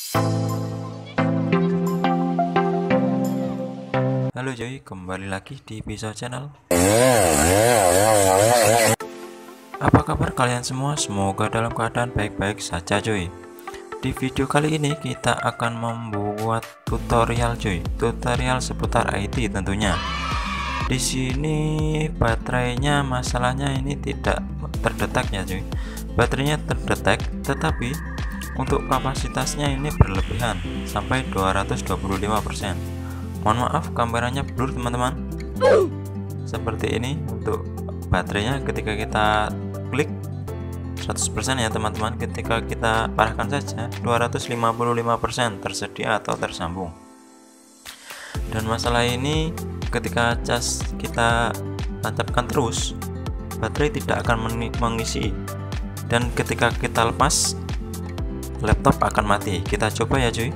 Halo Joy, kembali lagi di Pisau Channel. Apa kabar kalian semua? Semoga dalam keadaan baik-baik saja Joy. Di video kali ini kita akan membuat tutorial Joy, tutorial seputar IT tentunya. Di sini baterainya masalahnya ini tidak terdetek ya Joy. Baterainya terdetek, tetapi untuk kapasitasnya ini berlebihan sampai 225%. Mohon maaf kameranya blur teman-teman. Seperti ini untuk baterainya ketika kita klik 100% ya teman-teman. Ketika kita parahkan saja 255% tersedia atau tersambung. Dan masalah ini ketika cas kita tancapkan terus, baterai tidak akan mengisi, dan ketika kita lepas laptop akan mati. Kita coba ya cuy.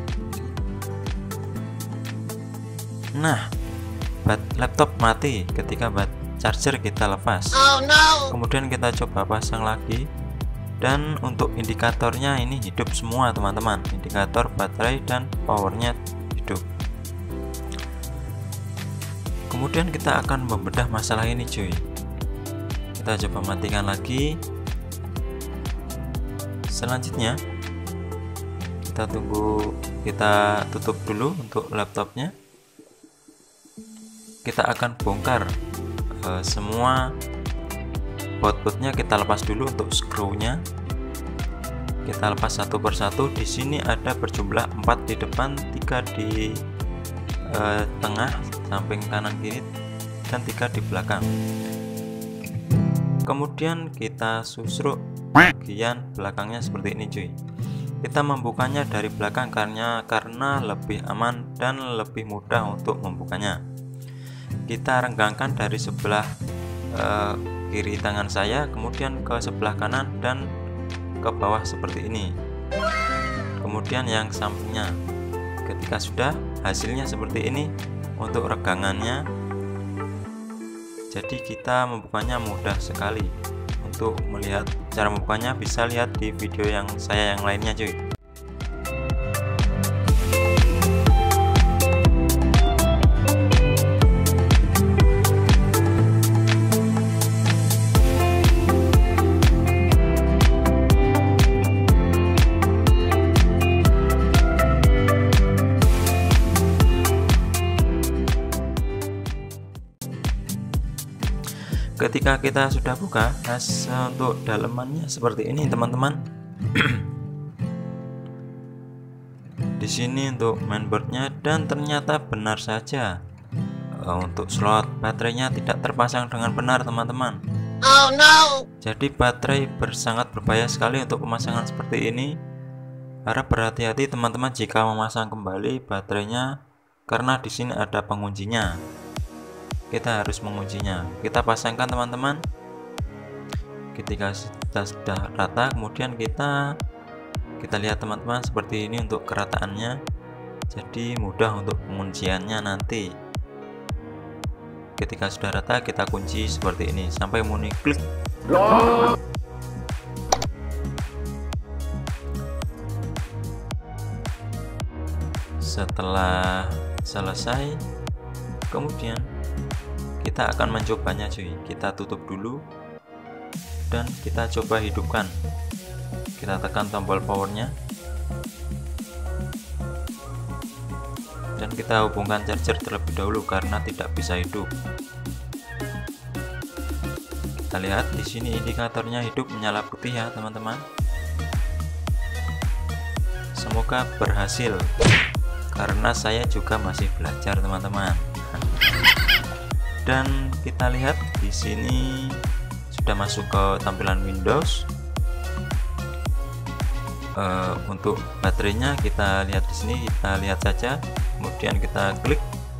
Nah, laptop mati ketika charger kita lepas. Oh no. Kemudian kita coba pasang lagi, dan untuk indikatornya ini hidup semua teman-teman. Indikator baterai dan powernya hidup. Kemudian kita akan membedah masalah ini cuy. Kita coba matikan lagi. Selanjutnya kita tunggu, kita tutup dulu untuk laptopnya. Kita akan bongkar semua baut-bautnya, kita lepas dulu untuk screw-nya. Kita lepas satu persatu. Di sini ada berjumlah 4 di depan, 3 di tengah, samping kanan kiri, dan 3 di belakang. Kemudian kita susruk bagian belakangnya seperti ini cuy. Kita membukanya dari belakang karena lebih aman dan lebih mudah untuk membukanya. Kita renggangkan dari sebelah kiri tangan saya, kemudian ke sebelah kanan dan ke bawah seperti ini. Kemudian yang sampingnya. Ketika sudah, hasilnya seperti ini untuk regangannya. Jadi kita membukanya mudah sekali. Untuk melihat cara membukanya bisa lihat di video yang saya yang lainnya cuy. Ketika kita sudah buka, untuk dalemannya seperti ini teman-teman. Di sini untuk mainboardnya, dan ternyata benar saja untuk slot baterainya tidak terpasang dengan benar teman-teman. Oh no. Jadi baterai sangat berbahaya sekali untuk pemasangan seperti ini. Harap berhati-hati teman-teman jika memasang kembali baterainya, karena di sini ada penguncinya. Kita harus menguncinya. Kita pasangkan teman-teman. Ketika kita sudah rata, kemudian kita lihat teman-teman seperti ini untuk kerataannya. Jadi mudah untuk pengunciannya nanti. Ketika sudah rata, kita kunci seperti ini sampai muni klik. Setelah selesai, kemudian kita akan mencobanya cuy. Kita tutup dulu dan kita coba hidupkan. Kita tekan tombol powernya dan kita hubungkan charger terlebih dahulu karena tidak bisa hidup. Kita lihat di sini indikatornya hidup, menyala putih ya teman-teman. Semoga berhasil karena saya juga masih belajar teman-teman. Dan kita lihat di sini sudah masuk ke tampilan Windows. Untuk baterainya kita lihat di sini, kita lihat saja. Kemudian kita klik.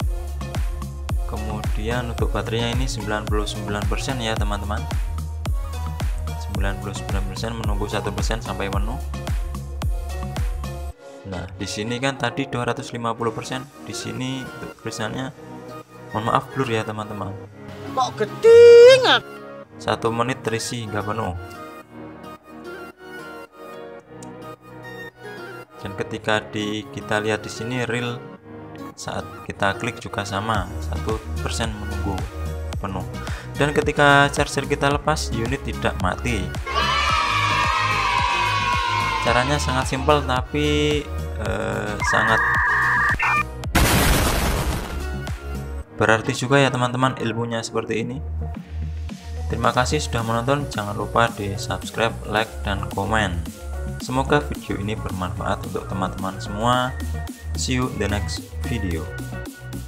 Kemudian untuk baterainya ini 99% ya teman-teman. 99%, menunggu 1% sampai penuh. Nah, di sini kan tadi 250%. Di sini tulisannya, mohon maaf blur ya teman-teman. Kok gedingan? 1 menit terisi hingga penuh. Dan ketika kita lihat di sini real, saat kita klik juga sama, 1% menunggu penuh. Dan ketika charger kita lepas, unit tidak mati. Caranya sangat simpel tapi sangat berarti juga ya teman-teman ilmunya seperti ini. Terima kasih sudah menonton, jangan lupa di subscribe, like, dan komen. Semoga video ini bermanfaat untuk teman-teman semua. See you in the next video.